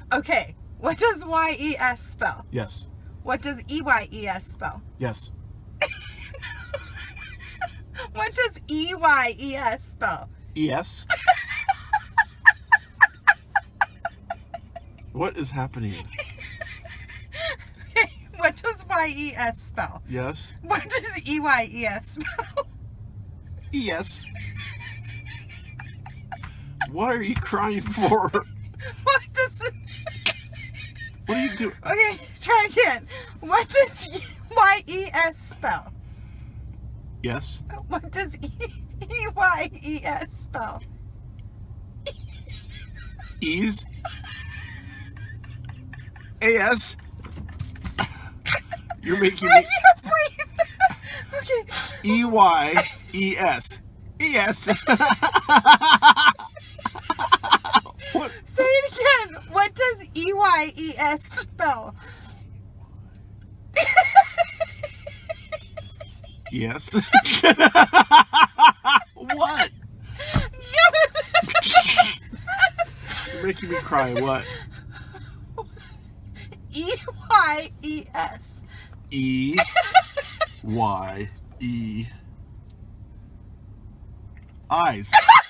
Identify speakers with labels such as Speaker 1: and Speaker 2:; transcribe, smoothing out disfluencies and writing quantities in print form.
Speaker 1: Okay, what does Y-E-S spell?
Speaker 2: Yes.
Speaker 1: What does E-Y-E-S spell?
Speaker 2: Yes.
Speaker 1: What does E-Y-E-S spell?
Speaker 2: Yes. What is happening?
Speaker 1: What does Y-E-S spell?
Speaker 2: Yes.
Speaker 1: What does E-Y-E-S spell?
Speaker 2: Yes. What are you crying for?
Speaker 1: What does...
Speaker 2: What are you doing?
Speaker 1: Okay, try again. What does Y-E-S spell?
Speaker 2: Yes.
Speaker 1: What does E-Y-E-S spell?
Speaker 2: Ease. A-S. You're making me...
Speaker 1: Okay.
Speaker 2: E-Y-E-S. E-S. What?
Speaker 1: Say it again. What does E-Y-E-S spell?
Speaker 2: Yes. What? You're making me cry. What?
Speaker 1: E-Y-E-S.
Speaker 2: E-Y-E. Eyes.